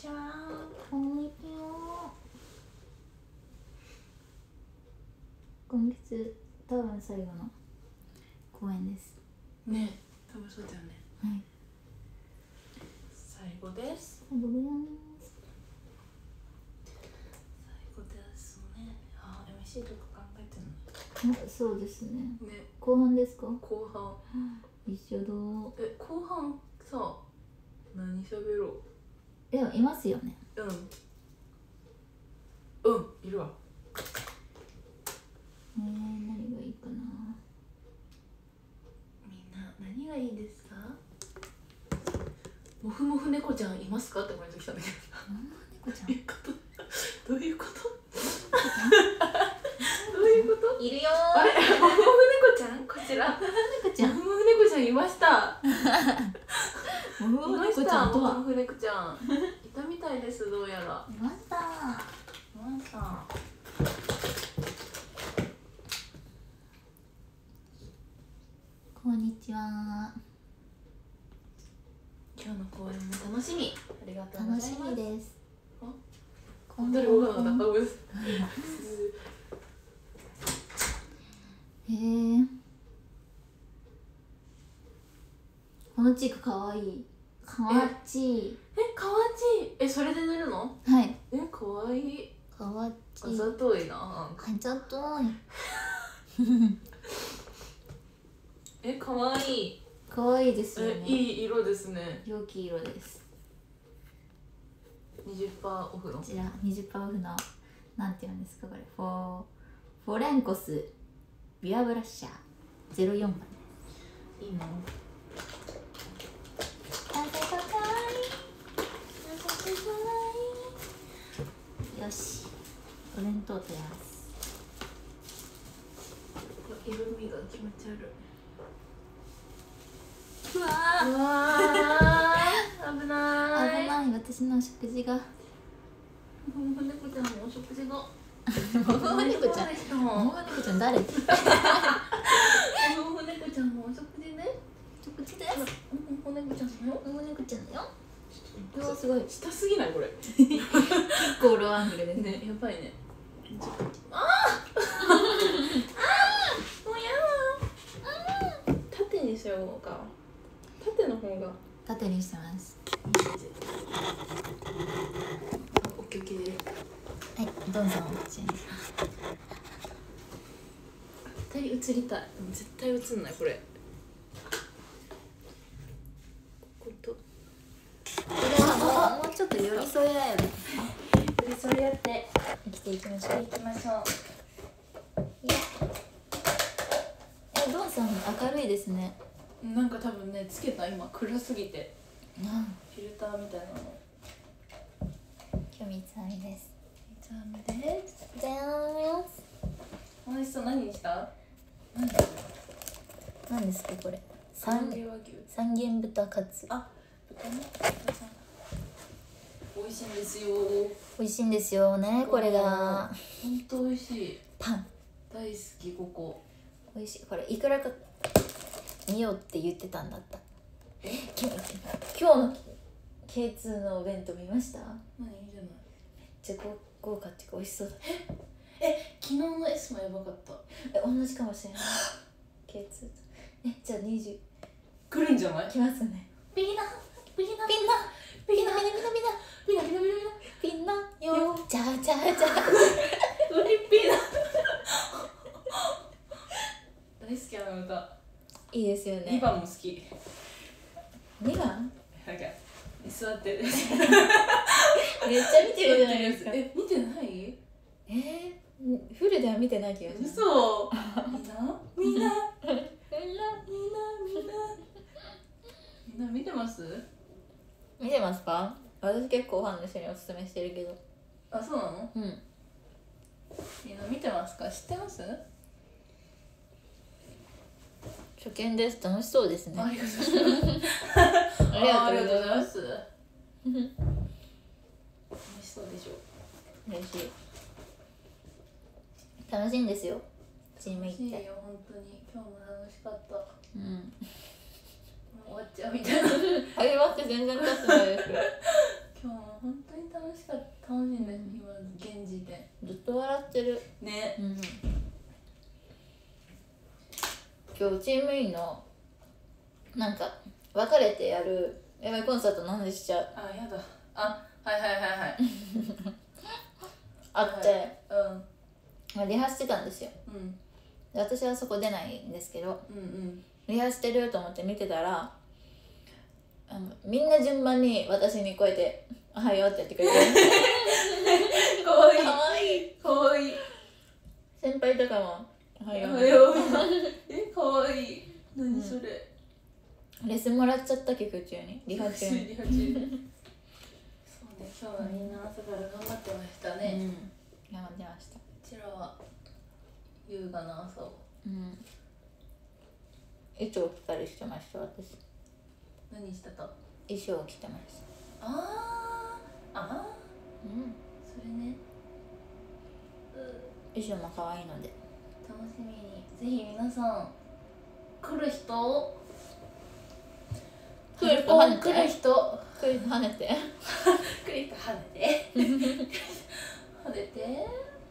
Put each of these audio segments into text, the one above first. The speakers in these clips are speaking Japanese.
ちは。 こんにちは。今月多分最後の公演ですね、多分そうだよね。 はい、 最後です。 最後です最後ですね。あ、MC とか考えてるの？ そうですね。 ね、 後半ですか？ 後半。 一緒だ。 後半さ、何喋ろう？ でもいますよね。 いるわ。 何がいいかな。 みんな何がいいですか？もふもふ猫ちゃんいますかってコメント来たんだけど。 猫ちゃんどういうこと？どういうこと？ いるよあれ、もふもふ猫ちゃん、こちら。 猫ちゃん、 もふもふ猫ちゃんいました。 もふもふ猫ちゃんとはもふもふ猫ちゃんいたみたいです。どうやらいました。 いました。 こんにちは。 今日の公演も楽しみ。ありがとうご楽しざいます。 みです。 誰がわかんなかった？ このチークかわいい。かわちい。 かわちい。それで塗るの？ はい。 かわいい。 かわちい。 あざといな。 あざとい。 かわいい。 かわいいですよね。 いい色ですね。 良き色です。 20% オフの。 こちら 20% オフのなんていうんですかこれ。フォレンコスビアブラッシャー04番です。 いいの？ よし、お弁当取ります。 色味が気持ち悪い。 うわうわー、危ない。 危ない。私の食事が。 もふもふ猫ちゃんのお食事が。 もふもふ猫ちゃん。もふもふ猫ちゃん誰？ももふもふ猫ちゃんのお食事ね。 食事です。 もふもふ猫ちゃんのよ。 もふもふ猫ちゃんだよ。うわ、すごい。 下すぎないこれ。 結構ローアングルですね。 ね、やばいね。もうやだ。縦にしようか。縦の方が。 縦にしてます。 オッケーオッケー。 はい、どうぞ。 絶対映りたい。絶対映んないこれ。ここと。 もうちょっと寄り添い合えば。 寄り添い合って生きていきましょう。 行きましょう。 いや。ドンさん明るいですね。 なんか多分ね、つけた今暗すぎて。 うん。 フィルターみたいなの。 今日三つ編みです。 じゃあね。 じゃーす。 おいしそう。何にした？ 何ですかこれ？ 三元和牛。 三元豚カツ。 あ、豚ね。豚さん。美味しいんですよ。 美味しいんですよね、これが。 本当美味しい。 パン。 大好きここ。 美味しい。これいくらか見ようって言ってたんだった。今日の K2 のお弁当見ました？ 何じゃない。 めっちゃ豪華っていうか美味しそうだ。 昨日の S もやばかった。 同じかもしれない。K2 と。じゃあ20 来るんじゃない？ 来ますね。 ピーナピーナピンナピンナピンナピンナピーナピーナピーナピーナピンナよー。じゃあじゃあじゃあ。 ウリピーナ大好きあの歌。 いいですよね。 2番も好き。 2番？ なんか座ってる。 めっちゃ見てるじゃないですか。 見てない？ フルでは見てない気がします。 嘘。みんな見てます？ 見てますか？私結構ファンの人におすすめしてるけど。 あ、そうなの？ うん。 みんな見てますか？知ってます？ 初見です。楽しそうですね。 ありがとうございます。ありがとうございます。美味しそうでしょ。 嬉しい。楽しいんですよ。チーム行って。 楽しいよ本当に。今日も楽しかった。 うん。 もう終わっちゃうみたいな。 励まって全然経ってないです。 今日も本当に楽しかった、楽しいね、今現時点ずっと笑ってるね。 今日チーム E のなんか別れてやるやばいコンサートの話しちゃう。 あ、やだ。あ、はいはいはいはい。 あって、 はい、 リハしてたんですよ。で私はそこ出ないんですけど、リハしてると思って見てたら、みんな順番に私にこうやって「おはよう」ってやってくれてかわいいかわいいかわいい。 先輩とかも「おはよう」 かわいい。何それ、 レッスンもらっちゃった曲中にリハ中に。 そうね、今日はみんな朝から頑張ってましたね。 頑張ってました。 こちらは優雅な朝を。 衣装着たりしてました。私何してた？ 衣装を着てました。 それね。 衣装も可愛いので楽しみに、ぜひ皆さん来る人来る人跳ねて来る人跳ねてクリック跳ねて跳ねて。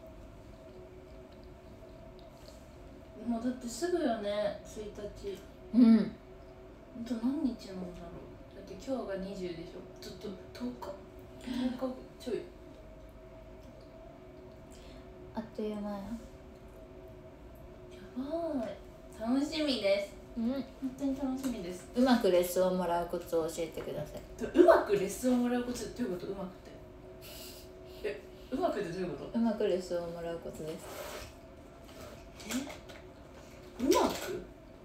もうだってすぐよね、1日。ほんと何日なんだろう。だって今日が20でしょ。ちょっと10日ちょい。 あっという間や。 やばい、楽しみです。本当に楽しみです。 うまくレッスンをもらうコツを教えてください。 うまくレッスンをもらうコツってどういうこと？うまくってうまくってどういうこと？ うまくレッスンをもらうコツです。 うまく？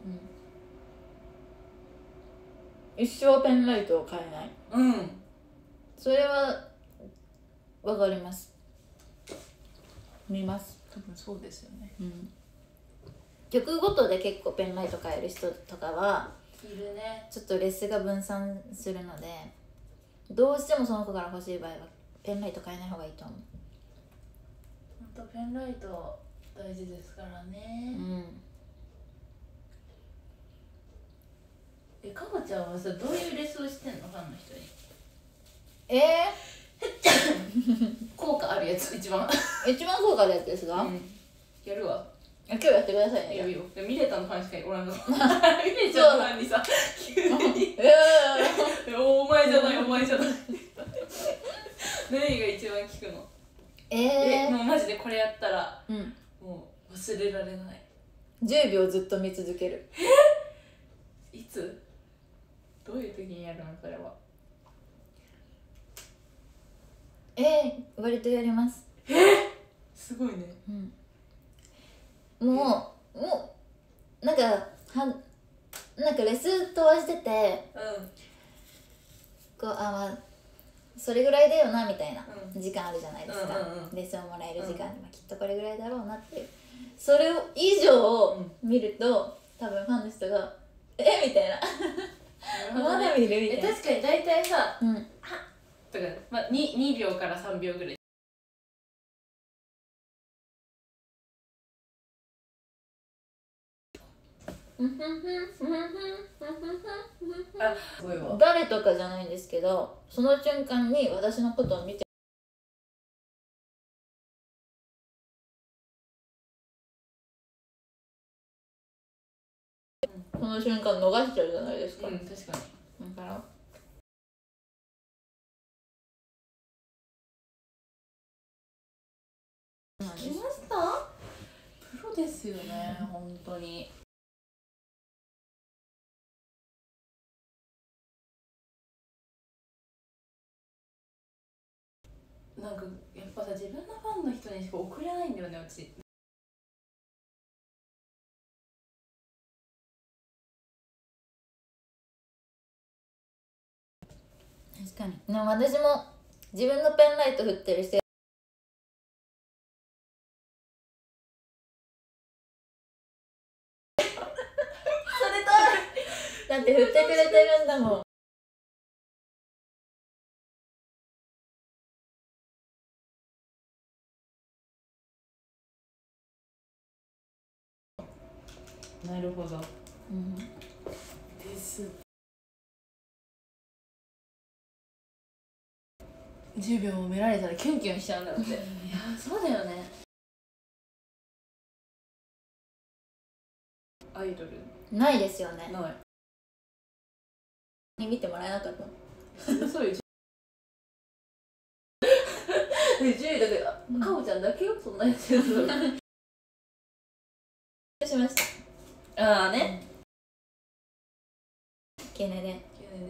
一生ペンライトを変えない。それはわかります。見ます。 多分そうですよね。 曲ごとで結構ペンライト変える人とかはいるね。 ちょっとレスが分散するので、どうしてもその子から欲しい場合はペンライト変えない方がいいと思う。 ほんとペンライト大事ですからね。かほちゃんはさ、どういうレッスンをしてんの？ファンの人に。効果あるやつ、一番効果あるやつですが、 やるわ。 今日やってくださいね。 やるよ。ミレタのファンしかおらんの。ミレちゃんのファンにさ、急にお前じゃない、お前じゃない。何が一番聞くの？もうマジでこれやったら、もう忘れられない。 10秒ずっと見続ける。 いつ？どういう時にやるのそれは？ 割とやります。 すごいね。 もうなんかレッスン飛ばしてて、こうそれぐらいだよなみたいな時間あるじゃないですか。レッスンをもらえる時間、きっとこれぐらいだろうなっていう、それ以上を見ると多分ファンの人がみたいなまだ見るみたいな。 確かに大体さ、とか、2秒から3秒ぐらい。すごいわ。 誰とかじゃないんですけど、その瞬間に私のことを見てその瞬間逃しちゃうじゃないですか。 確かに。 だから来ました？プロですよね、本当に。なんかやっぱさ、自分のファンの人にしか送れないんだよね、私。 確かに。でも私も自分のペンライト振ってる人だって振ってくれてるんだもん。 なるほど。です。 10秒も見られたらキュンキュンしちゃうんだって。いやそうだよね。アイドルないですよね。 ないに見てもらえなかった。 嘘よ。10位だけど、かおちゃんだけよ、そんなやつ。 しました。 ああね。 ケネで。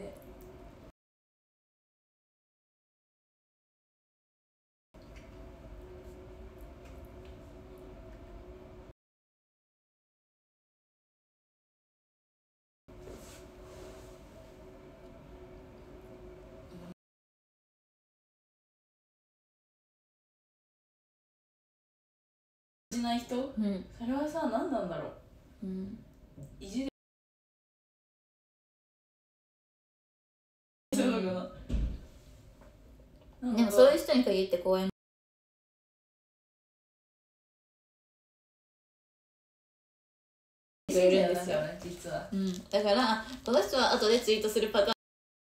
しない人、うん、それはさ、何なんだろう、うん、意地でそうかな。 でもそういう人に限って公園いるんですよね、実は、 うん、だからこの人は後でツイートするパターン。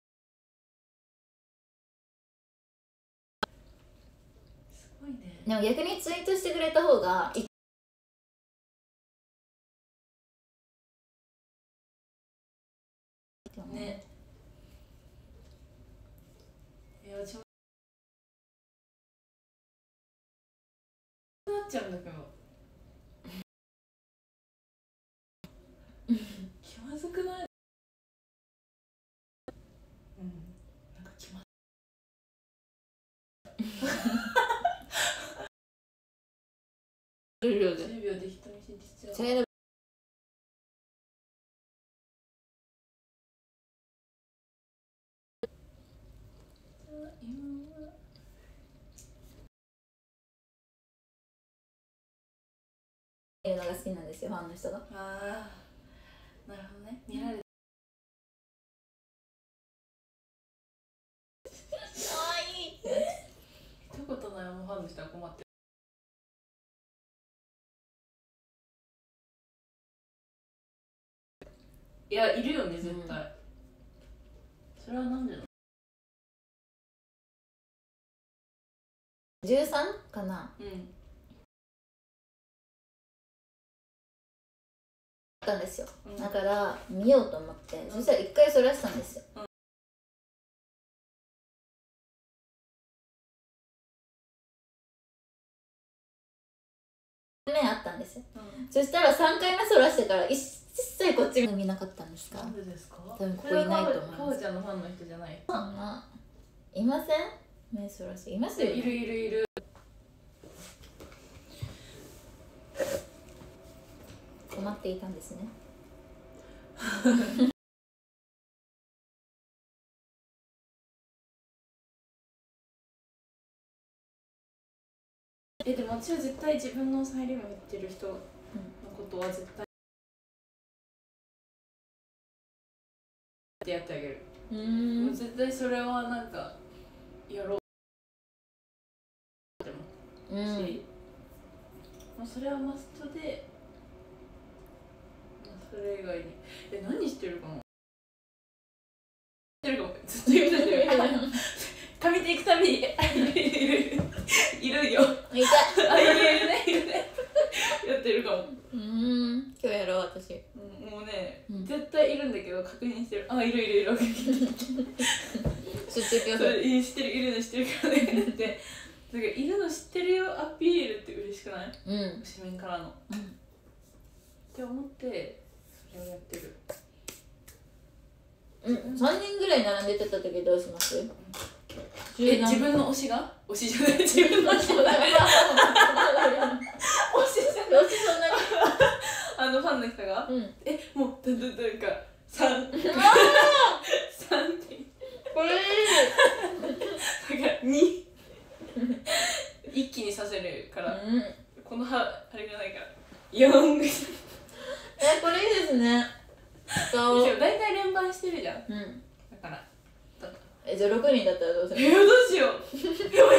すごいね。 でも逆にツイートしてくれた方がね。いや、ちょっとなっちゃうんだけど気まずくない？うん、なんか気まずい。10秒で人見知りしちゃう。 いうのが好きなんですよ、ファンの人が。 ああ、なるほどね。見られてかわいい。見たことないもん、ファンの人は困ってる。いや、いるよね、絶対、うん、それはなんでなの ？13かな。うん。たんですよ、うん、だから見ようと思って、うん、そしたら一回そらしたんですよ、うん、目あったんですよ、うん、そしたら3回目そらしてから一切こっち見なかったんですか？ なんでですか？ 多分ここいないと思います。 かおちゃんのファンの人じゃない？ そんないません？目そらしていますよ、ね、 いるいるいる。 困っていたんですね。 でも私は絶対自分のサイリウム言ってる人のことは絶対ってやってあげる。もう絶対それはなんかやろうって思うし、まあそれはマストで、まあ、それ以外に何してるかも。ずっと言うてる。髪で行くたびにいるよ。 いた。 あ、いるね、いるね。やってるかも。 今日やろう、私。 もうね、絶対いるんだけど確認してる。あ、いる。 知ってる。 それ知ってる、いるの知ってるからねって。だからいるの知ってるよアピールって嬉しくない？市民からの。って思ってそれをやってる。 3人ぐらい並んでてた時どうします？ 自分の推しが？推しじゃない、自分の推しじゃない。推しじゃない。ファンの人が？もうなんか3ってこれだから2一気にさせるから、このあれがないから4。 これいいですね。 大体連番してるじゃん。だからじゃあ6人だったらどうする？ どうしよう。やばい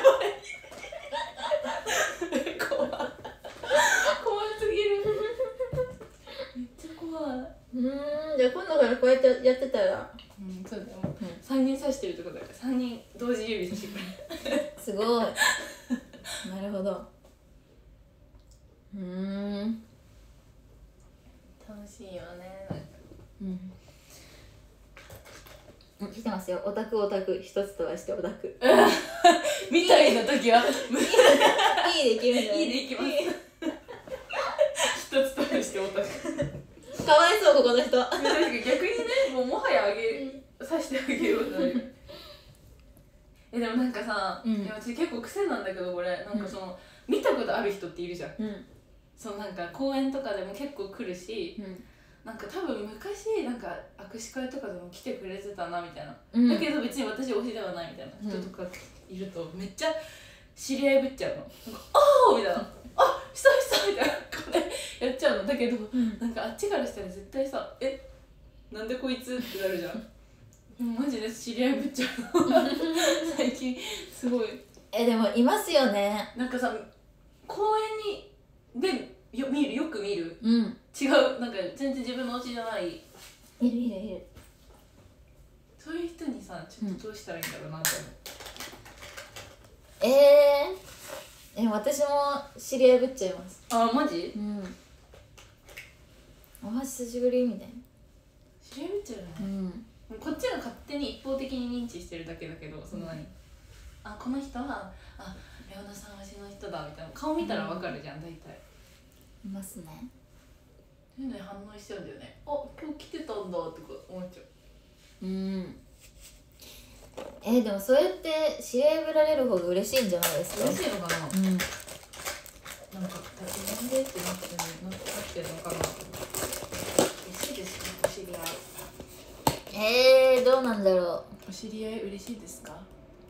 怖すぎる。めっちゃ怖い。 じゃあ今度からこうやってやってたら、 そうだよ。3人さしてしてるとこだから3人同時指さしてくれるすごいなるほど。 楽しいよね。 来てますよ。オタク一つ飛ばしてオタクみたいな時はいいで決める。 いいでいきます一つ飛ばしてオタクかわいそうここの人。 確かに逆にね、もはやさしてあげようとなるでもなんかさ、いや私結構癖なんだけどこれなんかその、見たことある人っているじゃん、そのなんか公園とかでも結構来るし、なんか多分昔なんか握手会とかでも来てくれてたなみたいな、だけど別に私推しではないみたいな人とかいるとめっちゃ知り合いぶっちゃうの。なんかあーみたいなあ久々みたいなこれやっちゃうのだけど、なんかあっちからしたら絶対さなんでこいつってなるじゃんマジで知り合いぶっちゃうの最近すごい。 でもいますよね。 なんかさ公園でよく見る、違うなんか全然自分の推しじゃないいるそういう人にさちょっとどうしたらいいんだろうなって思う。私も知り合いぶっちゃいます。 あマジ？ お久しぶりみたいな。 知り合いぶっちゃうよね。こっちが勝手に一方的に認知してるだけだけど、そのあこの人はレオナさん推しの人だみたいな顔見たらわかるじゃん、大体いますね。 そういうのに反応しちゃうんだよね。今日来てたんだとか思っちゃう。 でもそうやって知り合いぶられる方が嬉しいんじゃないですか。 嬉しいのかな、なんかなんでってなってるのかな。嬉しいですかお知り合い。 どうなんだろう。 お知り合い嬉しいですか。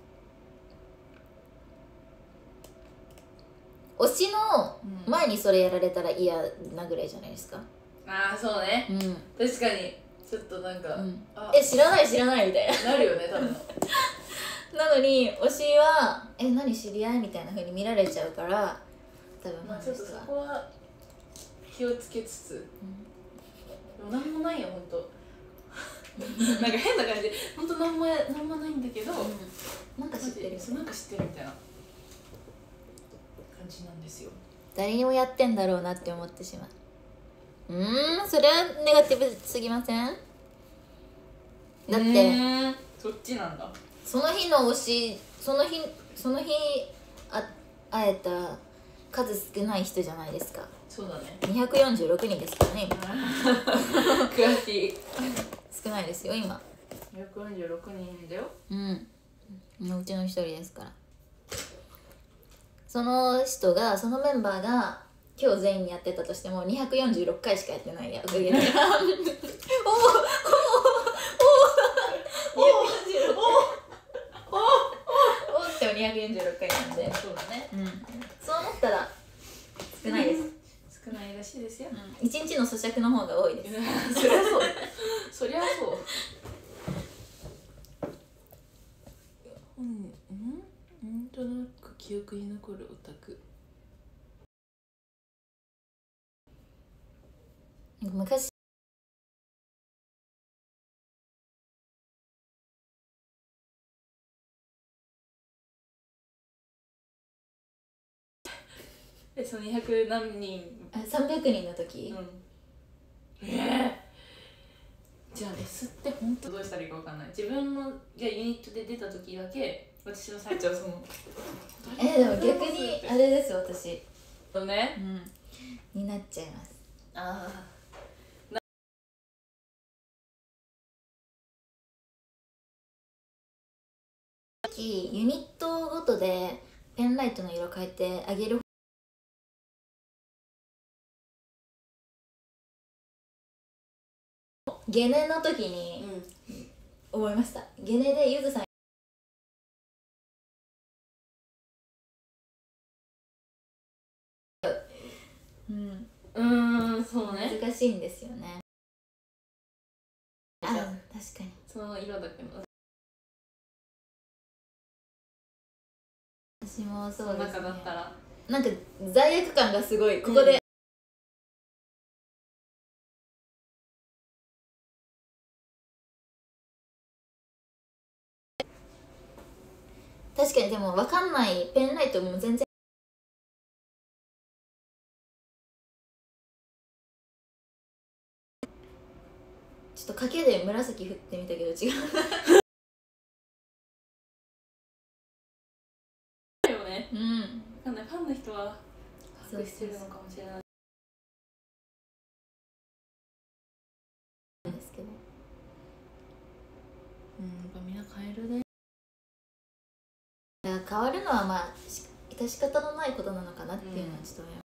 推しの前にそれやられたら嫌なぐらいじゃないですか。 ああそうね、確かにちょっとなんか、 知らないみたいななるよね多分なのに推しは何知り合いみたいな風に見られちゃうから多分ちょっとそこは気をつけつつ、でもなんもないよほんとなんか変な感じでほんとなんもないんだけど、 なんか知ってるなんか知ってるみたいな感じなんですよ。 誰にもやってんだろうなって思ってしまう。それはネガティブすぎません？だってそっちなんだ。 その日の推しその日会えた数少ない人じゃないですか。 そうだね。 246人ですからね今詳しい。 少ないですよ今。 246人だよ。 うちの一人ですから。その人がそのメンバーが今日全員やってたとしても246回しかやってないやおかげでおっても246回なんで。 そうだね。 そう思ったら少ないです。 少ないらしいですよ。 1日の咀嚼の方が多いです。 そりゃそうそりゃそうなんとなく記憶に残るオタク。 昔その200何人 300人の時、 じゃあレスって本当どうしたらいいか分かんない。自分のユニットで出た時だけ私の最長そのでも逆にあれです私ね、 になっちゃいます。ユニットごとでペンライトの色変えてあげる。ゲネの時に思いました。ゲネでゆずさんそうね、 難しいんですよね。確かにその色だけど私もそうですね。 中だったらなんか罪悪感がすごいここで、 確かに。でも分かんないペンライトも全然ちょっと賭けで紫振ってみたけど違うだよね。うん。分かんない、ファンの人は隠してるのかもしれないですけど、 うん、やっぱみんな変えるね。 だから変わるのはまあ致し方のないことなのかなっていうのはちょっと思います。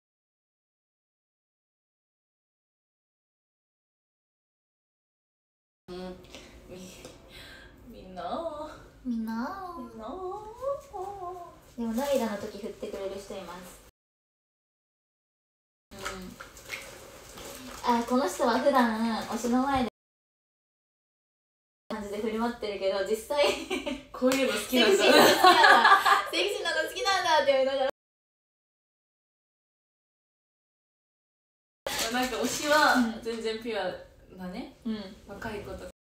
みんなでも涙の時振ってくれる人います。あ、この人は普段推しの前で感じで振り回ってるけど、実際こういうの好きなんだ、セクシーなの好きなんだって言いながら、 なんか推しは全然ピュアなね、若い子とか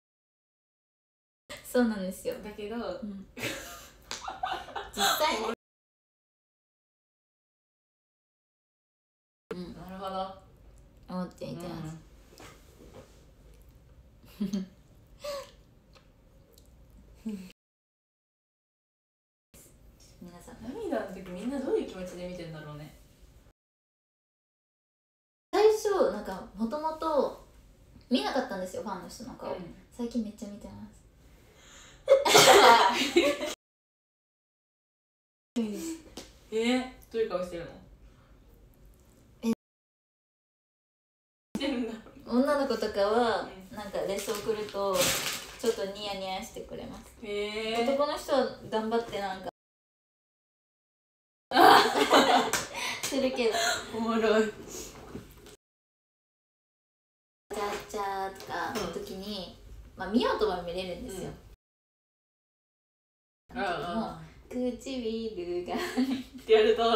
そうなんですよ。 だけど、 実際なるほど思ってみてます。皆さん涙の時みんなどういう気持ちで見てるんだろうね。 最初なんかもともと見なかったんですよ、ファンの人の顔。最近めっちゃ見てます。 どういう顔してるの？ 女の子とかはなんかレス送るとちょっとニヤニヤしてくれます。男の人は頑張ってなんかするけど、 おもろい。 チャーチャーとかの時に、まあ見ようとは見れるんですよ。唇がってやると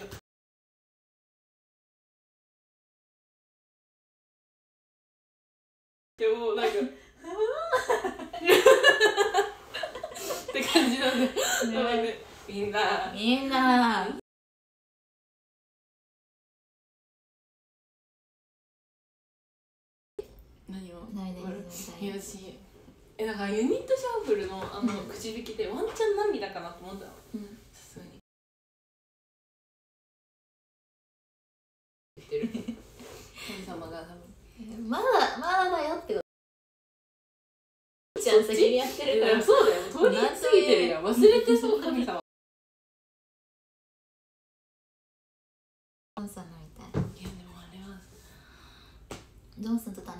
でもなんかって感じなんで、みんな何をよし。だからユニットシャッフルの口引きでワンチャン涙かなと思ったの。さすがに言ってる神様が多分まだだよってこと。ちゃん先にやってるから。 そうだよ、通り過ぎてるやん。忘れてそう、神様。 ドンさんのみたい。 いやでもあれはドンさんと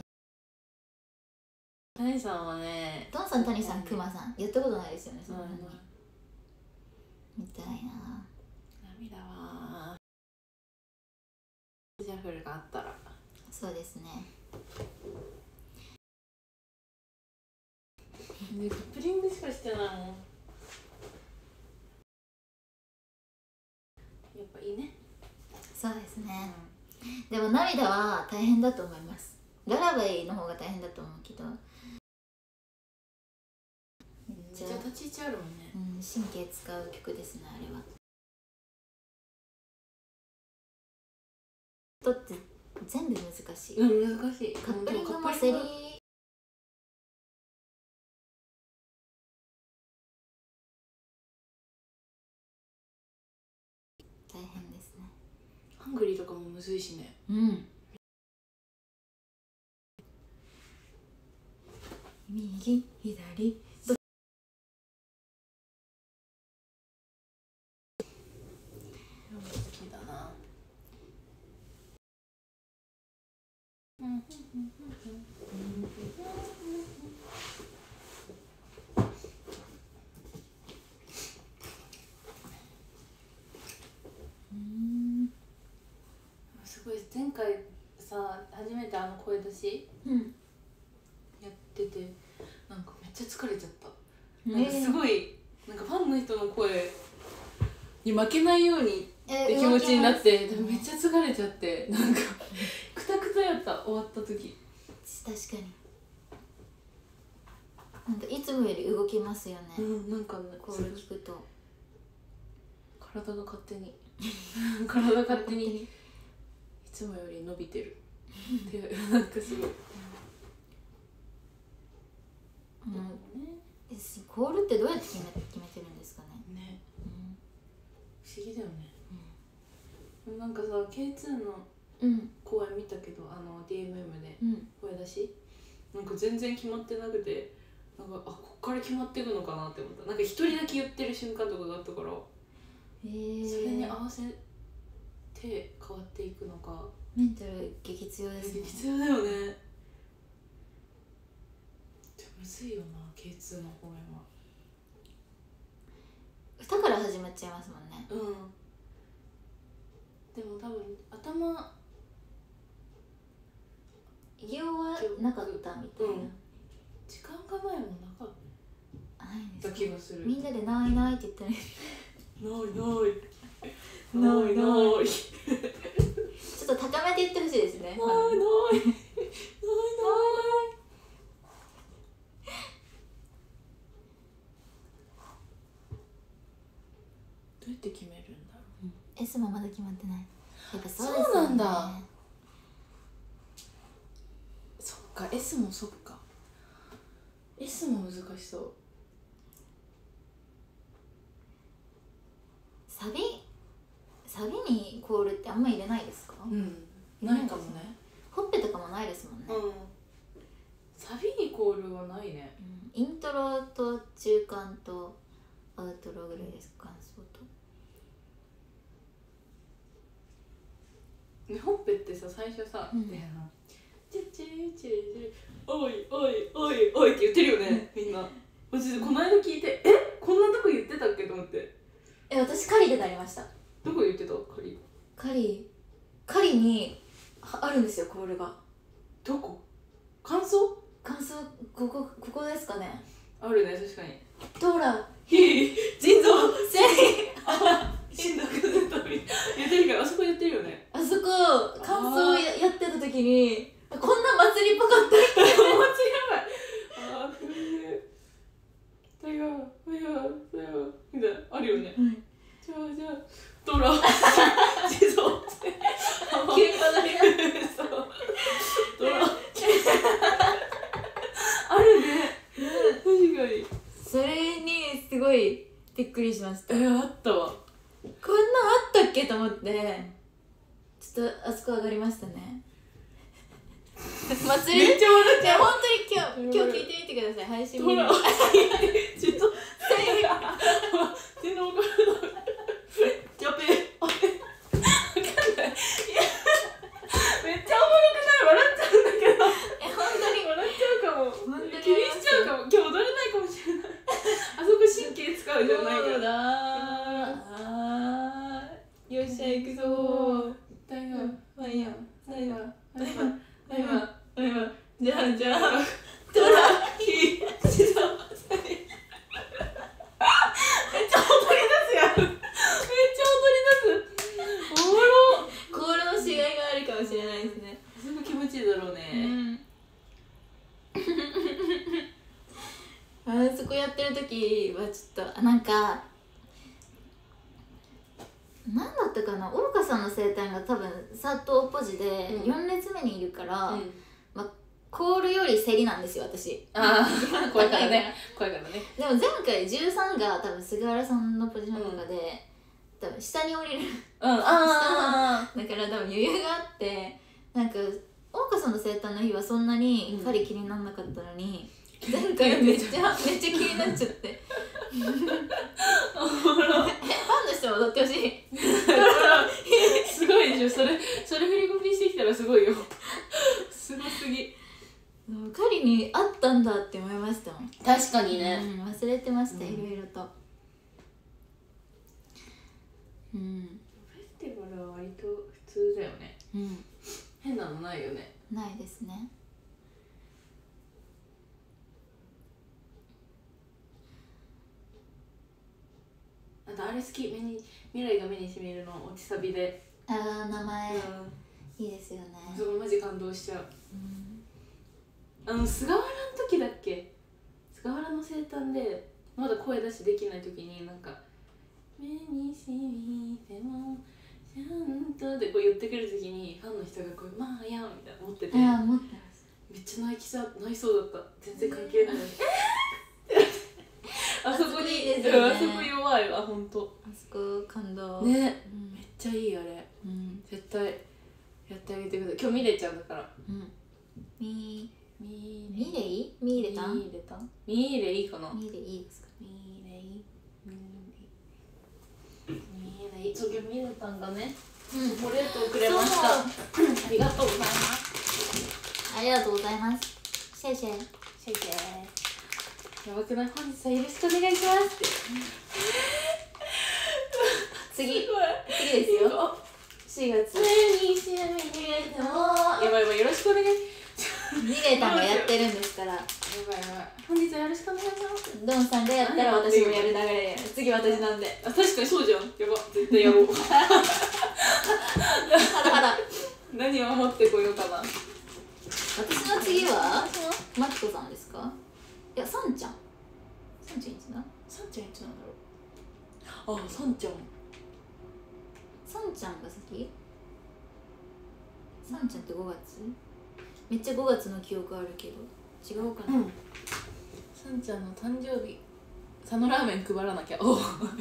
谷さんはね、 ドンさん、谷さん、クマさんやったことないですよね。そんなにみたいな。 涙はシャッフルがあったら。 そうですね。 カップリングしかしてないもん。やっぱいいね。 そうですね、でも涙は大変だと思います。ララバイの方が大変だと思うけど、 めっちゃ立ち位置あるもんね。 神経使う曲ですね、あれは。だって全部難しい。 難しい。 カップリングもセリ大変ですね。 ハングリーとかもむずいしね。 右左好きだな。すごい、前回さ、初めて声出しやってて、なんかめっちゃ疲れちゃった。なんかすごい、なんかファンの人の声に負けないようにって気持ちになって、めっちゃ疲れちゃって、なんかクタクタやった、終わった時。 確かに。なんかいつもより動きますよね。 なんかコール聞くと。 体が勝手に体勝手にいつもより伸びてるってなんかすごいコールってどうやって決めてるんですかね。 ね、不思議だよね。なんかさ K2 の公演見たけど、DMM で声出し、なんか全然決まってなくて、なんかこっから決まっていくのかなって思った。なんか一人だけ言ってる瞬間とかがあったから、それに合わせて変わっていくのか。 メンタル激強ですね。 激強だよね。むずいよな K2 の公演は。 歌から始まっちゃいますもんね。 でも多分頭異様はなかったみたいな、 時間が前もなかった気がする。 みんなでないないって言ったらないないちょっと高めて言ってほしいですね。ないどうやって決めるんだろう。 S もまだ決まってない。やっぱそうですよね。そうなんだ。そっか S もそっか S も難しそう。 サビにコールってあんま入れないですか？ ないかもね。 ほっぺとかもないですもんね。 サビにコールはないね。 イントロと中間とアウトロぐらいですか、感想と。 ほっぺってさ最初さ、チッチーチーおいおいおいおいって言ってるよね、みんな。私この間聞いて、こんなとこ言ってたっけと思って。 私カリでなりました。 どこ言ってた？カリにあるんですよ、コールが。 どこ？感想ここですかね。 あるね、確かに。 ドラ腎臓セリ死んだくずと言ってるけど、あそこ言ってるよね。 あそこ感想やってた時にこんな祭りっぽかった。 祭りやばい。だよみたいなあるよね。じゃあドラ腎臓急に話題がそうドラあるね。確かに。 それにすごいびっくりしました。 あったわ。 こんなんあったっけと思ってちょっとあそこ上がりましたね。祭りめっちゃ笑っちゃう。 本当に今日聞いてみてください、配信見る。 ちょっと全然わからない。やべえわかんない。めっちゃおもろくない？笑っちゃうんだけど。 本当に笑っちゃうかも。 本当に気にしちゃうかも。今日踊れないかもしれない。あそこ神経使うじゃないから。 よっしゃ行くぞー。 だよ。 じゃあトラヒめっちゃ踊り出すやん。めっちゃ踊り出す。おもろ。 コールの違いがあるかもしれないですね。 すごい気持ちいいだろうね。 あそこやってる時はちょっとなんか何だったかな、大岡さんの生誕が多分サッとポジで4列目にいるから、コールより競りなんですよ私。 怖いからね。 でも前回13が多分菅原さんのポジションとかで、多分下に降りるだから多分余裕があって、なんか大岡さんの生誕の日はそんなに彼気にならなかったのに、前回めっちゃ気になっちゃってファンの人も踊ってほしい。 すごいでしょ。それ振り込みしてきたらすごいよ。すごすぎ。 カリにあったんだって思いましたもん。 確かにね。 忘れてました、いろいろと。 フェスティバルは割と普通だよね。変なのないよね。 ないですね。 あとあれ好き、未来が目にしみるの落ちサビで。 名前、いいですよね。 すごいマジ感動しちゃう。菅原の時だっけ、菅原の生誕でまだ声出しできない時になんか目にしみもちゃんとってこう言ってくるときにファンの人がこうまあやんみたいな持ってて、 持ってます。 めっちゃ泣きそうだった。全然関係ないのにあそこに、あそこ弱いわ、ほんと。 あそこ感動ね、めっちゃいいあれ。絶対やってあげてください。今日ミレちゃんだから。 ミレイミレタンミレいいかな。 ミレいいですか。 そう、今日ミレタンがね、チョコレートをくれました。ありがとうございます。 ありがとうございます。シェイシェイシェイシェイ。やばくない？本日はよろしくお願いしますって。次ですよ。4月。やばいよろしくお願い。 ミレタンがやってるんですから。やばい本日はよろしくお願いします。 ドンさんがやったら私もやる流れ。次私なんで。 確かにそうじゃん。やば、絶対やろう。何を持ってこようかな。 私の次はマキコさんですか。いや、サンちゃんいつだ。 サンちゃんいつなんだろう。あ、サンちゃんが先。サンちゃんって5月。めっちゃ5月の記憶あるけど違うかな。 サンちゃんの誕生日、佐野ラーメン配らなきゃ。じゃあ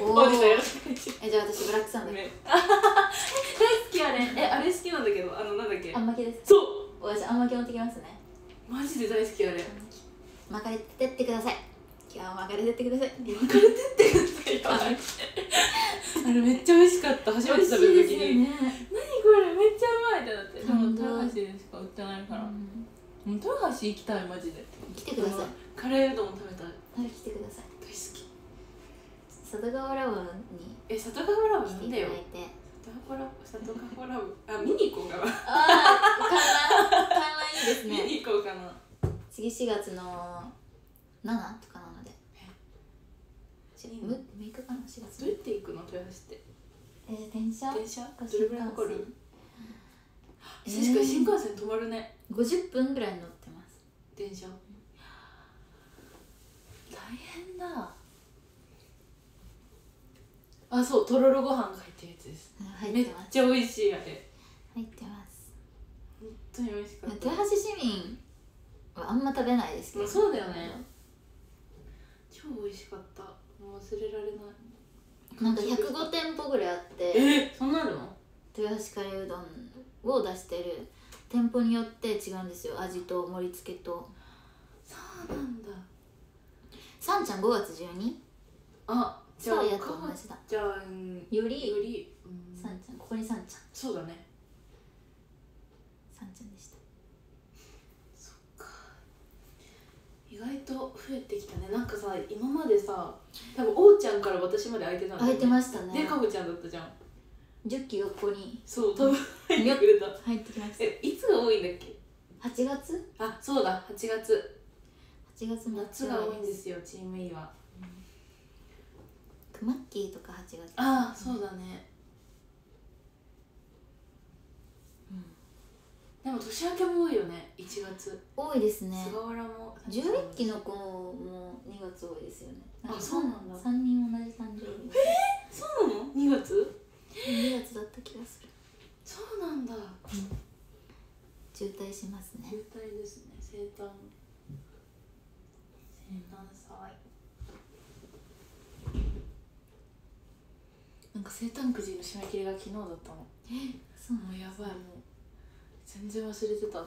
私ブラックサンダー大好きあれ。あれ好きなんだけど、なんだっけ、 あんまきです。 そう、 私あんまき持ってきますね。 マジで大好きあれ。 巻かれてってください。今日は巻かれてってください。 巻かれてってください。あれめっちゃ美味しかった。初めて食べた時に、何これめっちゃうまいってなって。でも豊橋でしか売ってないから、豊橋行きたい。マジで来てください。 カレーうどん食べたい。 来てください。 大好き。 佐渡川ラブに佐渡川ラブなんだよ。佐渡川ラブ、見に行こうかな。観覧いいですね。 見に行こうかな。 次4月の7とかなので。6日かな、4月。 どうやって行くの、豊橋って。 電車？ どれぐらいかかる？確かに新幹線止まるね。 50分ぐらい乗ってます。 電車。大変だ。あ、そう、とろろご飯が入ってるやつです。めっちゃ美味しいあれ。 入ってます。 本当に美味しかった。 豊橋市民はあんま食べないですけど。 そうだよね。超美味しかった。もう忘れられない。 なんか105店舗ぐらいあって。 そんなの？ 豊橋カレーうどんを出してる店舗によって違うんですよ、味と盛り付けと。 そうなんだ。 サンちゃん5月 12？ あ、じゃあやと同じだ。 じゃあよりサンちゃん、ここにサンちゃん。 そうだね。 サンちゃんでした。 そっか。意外と増えてきたね。なんかさ、今までさ、多分おうちゃんから私まで空いてたんだよね。 空いてましたね。 で、かほちゃんだったじゃん。 10期がここに。 そう、多分入ってくれた。 入ってきました。 いつが多いんだっけ ？8月？ あ、そうだ、8月。 8月末。 夏が多いんですよ、チーム E は。 クマッキーとか8月。 ああ、そうだね。でも年明けも多いよね、1月。 多いですね。 菅原も 11期の子も2月多いですよね。 あ、そうなんだ。 3人同じ誕生日。 そうなの？2月 ？2月だった気がする。 そうなんだ。 渋滞しますね。 渋滞ですね。生誕祭。なんか生誕くじの締め切りが昨日だったの。 そうなの？ もうやばい、もう全然忘れてたと思って。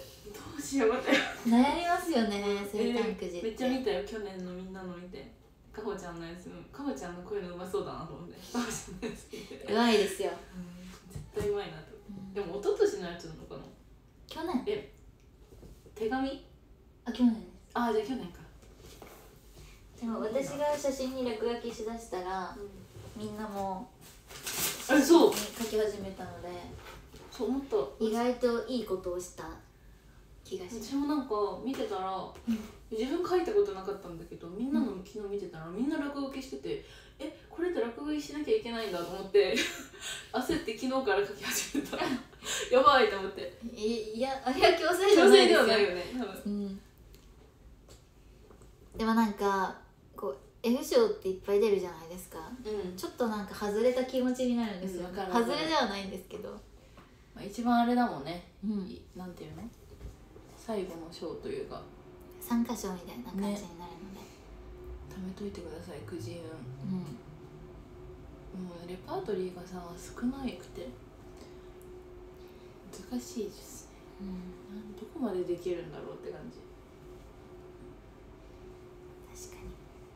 どうしようって悩みますよね、生誕くじって。 めっちゃ見たよ、去年のみんなの見て。かほちゃんのやつ、かほちゃんの声のうまそうだなと思って。かほちゃんのやつ見て。 うまいですよ。 絶対うまいなと。でも一昨年のやつなのかな。 去年？ 手紙？ あ、去年です。 あ、じゃあ去年か。 でも私が写真に落書きしだしたら、みんなも写真に書き始めたので、 そう思った。 意外といいことをした気がします。 私もなんか見てたら、自分書いたことなかったんだけど、みんなの昨日見てたらみんな落書きしてて、これって落書きしなきゃいけないんだと思って焦って昨日から書き始めたやばいと思って。 いや、あれは強制じゃないですよ。 強制ではないよね、多分。 でもなんかこう F 賞っていっぱい出るじゃないですか、 うん、 ちょっとなんか外れた気持ちになるんですよ、 うん、 外れではないんですけど、 まあ、一番あれだもんね、 うん、 なんていうの、最後の賞というか参加賞みたいな感じになるので、 貯めといてください、くじ運。 うんもうレパートリーがさ少なくて難しいですね、どこまでできるんだろうって感じ。 確か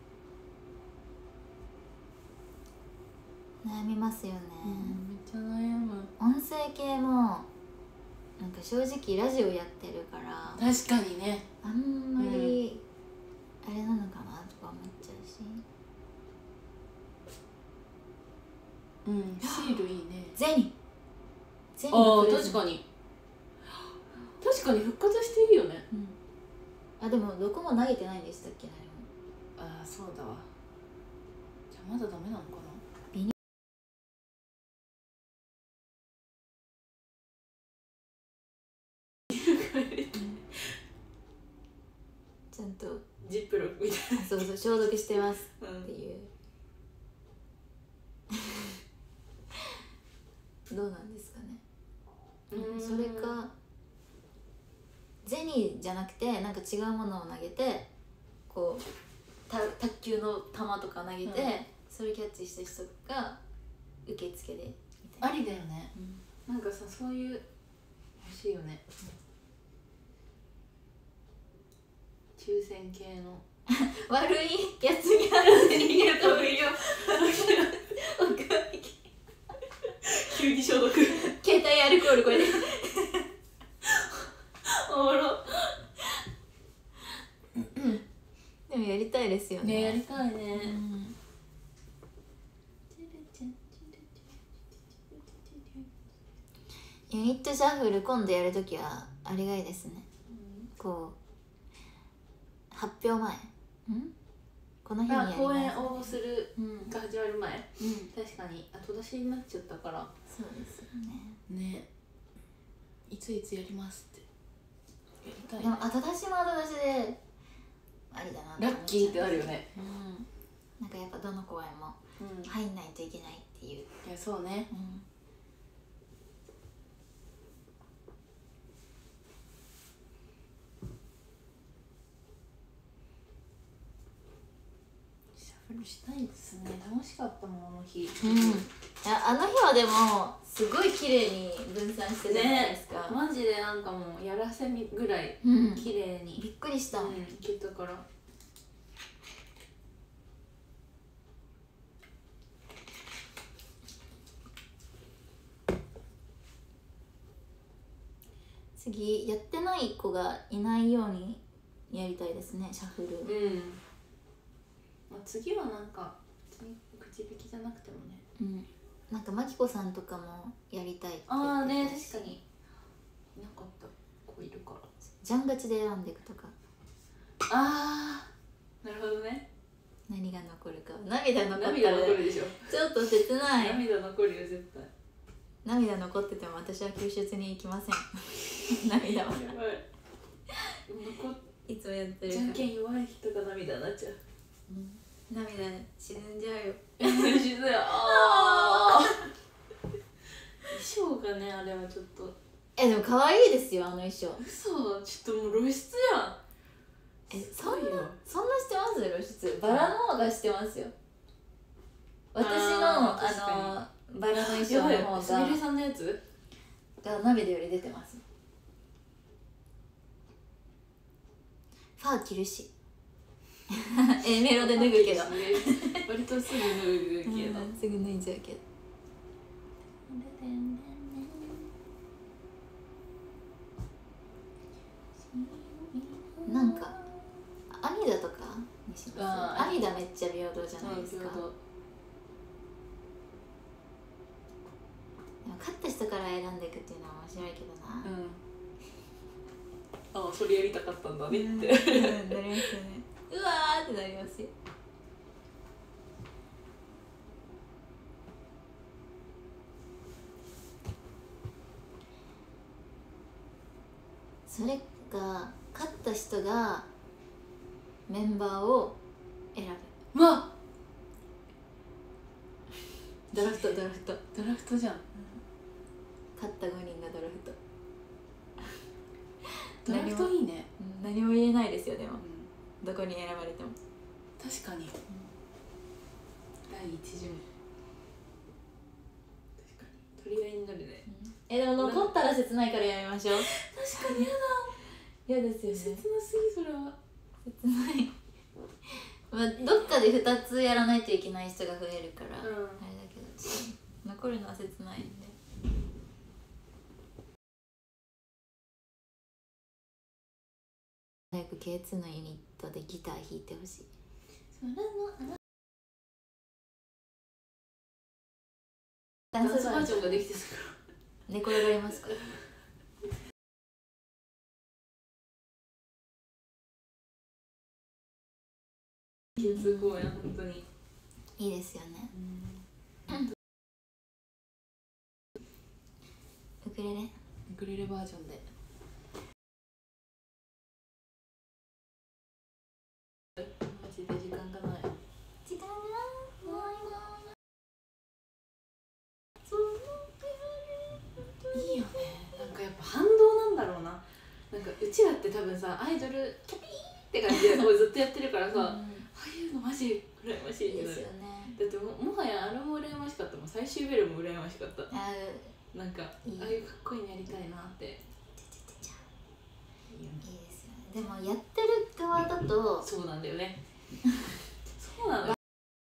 に悩みますよね、 めっちゃ悩む。 音声系もなんか正直ラジオやってるから確かにね、 あんまりあれなのかなとか思っちゃうし、 シールいいね。 ゼニああ、確かに復活していいよね。 あ、でもどこも投げてないんでしたっけ、 何も。ああ、そうだわ。じゃあまだダメなのかな。 ちゃんとジップロックみたいな。 そう消毒してますっていう、どうなんですかね。それかゼニーじゃなくてなんか違うものを投げて、こう卓球の球とか投げて、それキャッチした人が受付でみたいな。 ありだよね、なんかさ、そういう欲しいよね、抽選系の悪いやつが逃げるといいよ急に消毒携帯アルコールこれでおもろ。 でもやりたいですよね。 ね、やりたいね、 ユニットシャッフル今度やるときはあれがいいですね、こう発表前、この日にやります、 公演応募するが始まる前、確かに後出しになっちゃったから。 そうですよね、いついつやりますってやりたい、 でも後出しも後出しでありだなラッキーってなるよね、 なんかやっぱどの公演も入んないといけないっていう、 いや、そうね、シャッフルしたいですね。楽しかったもん、あの日。 いや、あの日はでもすごい綺麗に分散してたじゃないですか、 マジでなんかもうやらせみぐらい綺麗に、 びっくりした、 いけたから。 次やってない子がいないようにやりたいですね、シャッフル。 まあ、次はなんか口引きじゃなくてもね、 なんかマキコさんとかもやりたいって言ってたし。 ああね、確かにいなかった子いるから、 ジャンガチで選んでいくとか。 ああ、なるほどね。 何が残るか、涙残ったら涙残るでしょ。 ちょっと切ない。 涙残るよ絶対。 涙残ってても私は救出に行きません涙はやばい、 いつもやってるじゃんけん弱い人が涙になっちゃう、 涙沈んじゃうよ死ぬよ。あ衣装がね、あれはちょっと、 でも可愛いですよ、あの衣装。 嘘、ちょっともう露出やん。 そんなしてます露出。バラの方がしてますよ。私のバラの衣装の方がすみれさんのやつが涙より出てます。ファー着るしメロで脱ぐけど割とすぐ脱ぐけど、 すぐ脱いじゃうけど。なんかアミダとかにします。アミダめっちゃ平等じゃないですか。でも勝った人から選んでいくっていうのは面白いけどな。 ああ、それやりたかったんだねってなりますよね。うわーってなりますよ。それが勝った人がメンバーを選ぶ。 わドラフトドラフトじゃん。 勝った5人がドラフト。 ドラフトいいね。 何も言えないですよ。でも、どこに選ばれても確かに、第一順確かに取り合いになるね。 でも残ったら切ないからやめましょう。 確かに嫌ですよね。 切なすぎ。それは切ない。まあどっかで2つやらないといけない人が増えるから、あれだけど残るのは切ないんで。早く K2 のユニットでギター弾いてほしい。 ダンスバージョンができてたから寝転がりますから。 K2 公演本当にいいですよね。ウクレレバージョンでマジで時間がない。いいよね。なんかやっぱ反動なんだろうな。なんかうちらって多分さ、アイドルキャピーって感じでずっとやってるからさ、ああいうのマジ羨ましいですよね。だって もはやあれも羨ましかったもん。最終ベルも羨ましかった。なんかああいうかっこいいのやりたいなって。いいですよね。 でもやってる側だとそうなんだよね。そうなんだよ。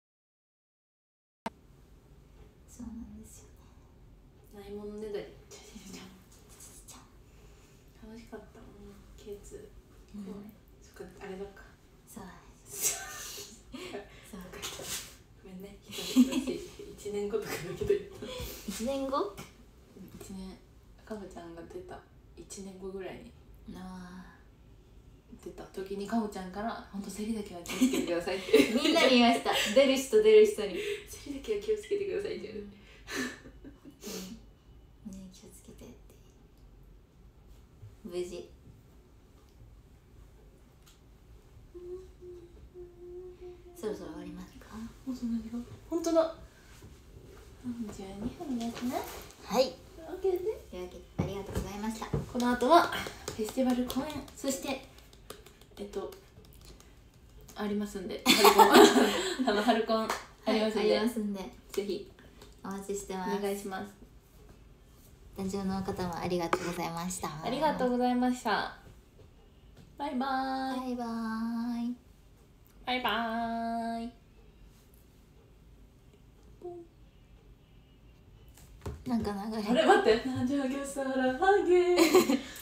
そうなんですよね。 ないものねだり楽しかったもん。K2 そっか、あれだか。 そうごめんね、1年後とかだけど言った。 1年後 1年、かほちゃんが出た1年後ぐらいに出た時にかほちゃんから本当セリだけは気をつけてくださいってみんなに言いました。出る人にセリだけは気をつけてくださいって言う。ね、 気をつけてって。無事そろそろ終わりますか？ もうそんな時間？本当だ。42分ですね。 はい。 OK ですね。 というわけでありがとうございました。 この後はフェスティバル公演、そしてありますんで、春コンありますんで、ぜひお待ちしてます。 お願いします。 スタジオの方もありがとうございました。 ありがとうございました。バイバーイ。 バイバーイ。 バイバーイ。 なんか流れ。 あれ待って。なんじゃげさらはげ。